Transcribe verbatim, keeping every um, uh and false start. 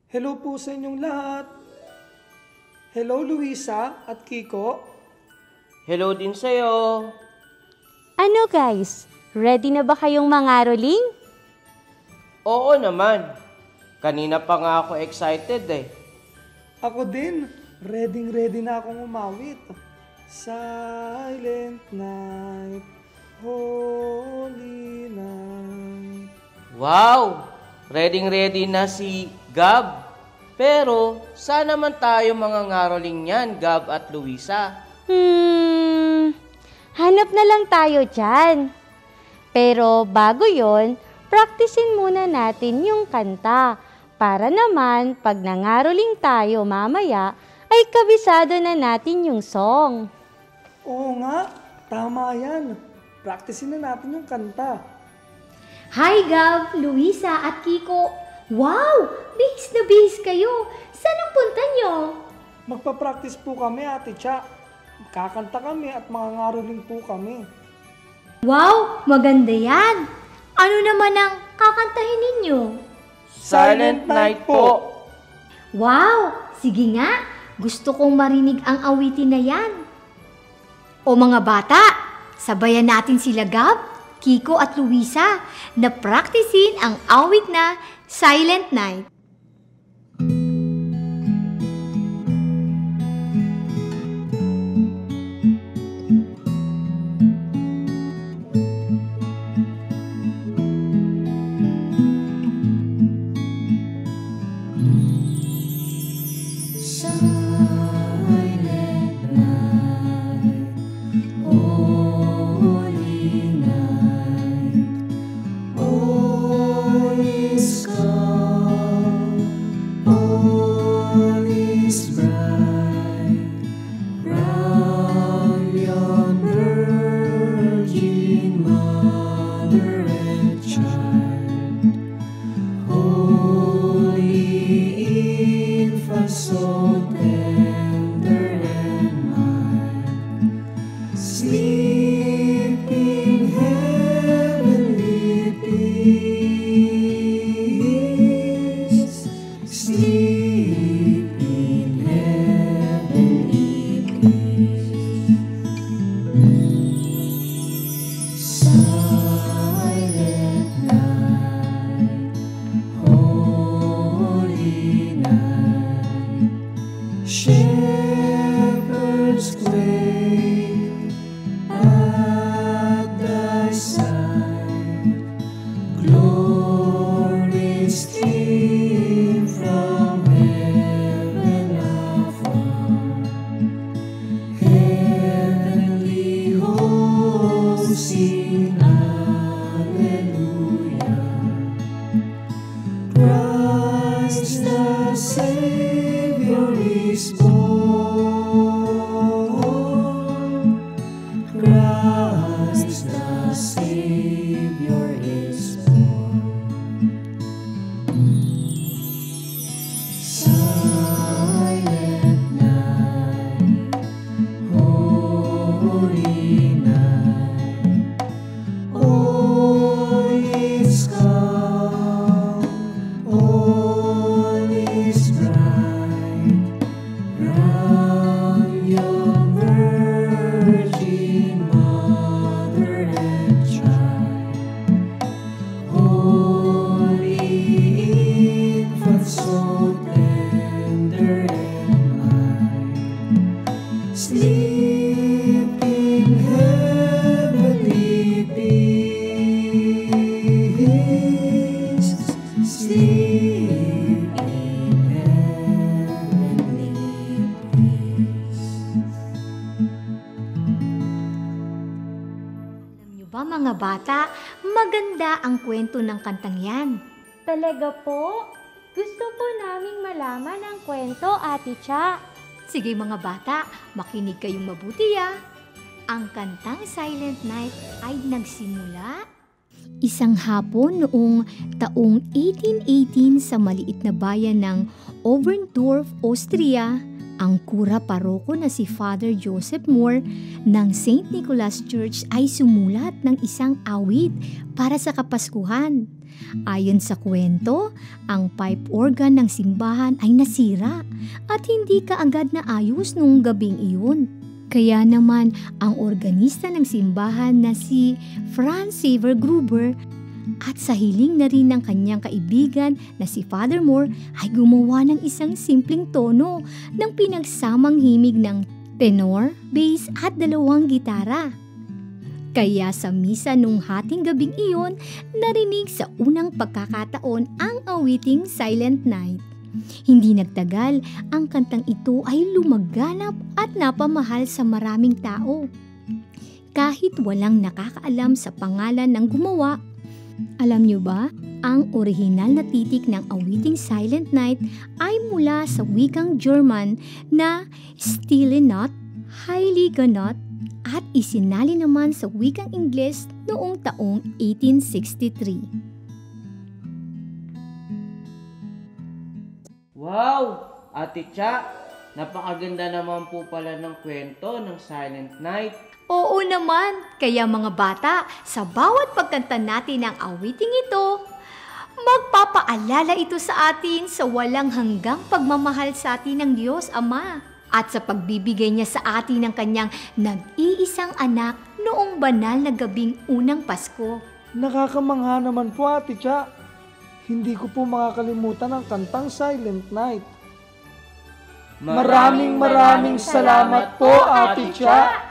Hello po sa inyong lahat. Hello Luisa at Kiko. Hello din sa'yo. Ano guys, ready na ba kayong mangaroling? Oo naman. Kanina pa nga ako excited eh. Ako din, ready ready na akong umawit. Silent night, holy night. Wow! Ready-ready na si Gab. Pero, saan naman tayo mga ngaroling yan, Gab at Luisa? Hmm, hanap na lang tayo dyan. Pero bago yon, praktisin muna natin yung kanta. Para naman, pag nangaroling tayo mamaya, ay kabisado na natin yung song. Oo nga, tama yan. Practicein na natin yung kanta. Hi Gab, Luisa at Kiko. Wow! Bihis na bihis kayo. Saan ang punta nyo? Magpa-practice po kami, Ate Cha. Kakanta kami at mga ngaroling po kami. Wow! Maganda yan. Ano naman ang kakantahin ninyo? Silent Night po. Wow! Sige nga, gusto kong marinig ang awitin na yan. O mga bata, sabayan natin sila Gab, Kiko at Luisa na praktisin ang awit na Silent Night. Mga bata, maganda ang kwento ng kantang yan. Talaga po? Gusto po naming malaman ang kwento, Ate Cha. Sige mga bata, makinig kayong mabuti ah. Ang kantang Silent Night ay nagsimula isang hapon noong taong eighteen eighteen sa maliit na bayan ng Oberndorf, Austria, Ang kura paroko na si Father Joseph Moore ng Saint Nicholas Church ay sumulat ng isang awit para sa Kapaskuhan. Ayon sa kwento, ang pipe organ ng simbahan ay nasira at hindi kaagad na ayos noong gabing iyon. Kaya naman ang organista ng simbahan na si Franz Xaver Gruber at sa hiling na rin ng kanyang kaibigan na si Father Moore ay gumawa ng isang simpleng tono ng pinagsamang himig ng tenor, bass at dalawang gitara. Kaya sa misa nung hating gabing iyon, narinig sa unang pagkakataon ang awiting Silent Night. Hindi nagtagal, ang kantang ito ay lumaganap at napamahal sa maraming tao. Kahit walang nakakaalam sa pangalan ng gumawa, alam niyo ba, ang orihinal na titik ng awiting Silent Night ay mula sa wikang German na Stille Nacht, Heilige Nacht at isinali naman sa wikang Ingles noong taong eighteen sixty-three. Wow! Ate Cha, napakaganda naman po pala ng kwento ng Silent Night. Oo naman, kaya mga bata, sa bawat pagkanta natin ng awiting ito, magpapaalala ito sa atin sa walang hanggang pagmamahal sa atin ng Diyos Ama at sa pagbibigay niya sa atin ng kanyang nag-iisang anak noong banal na gabing unang Pasko. Nakakamangha naman po, Ate Cha. Hindi ko po makakalimutan ang kantang Silent Night. Maraming maraming salamat po, Ate Cha.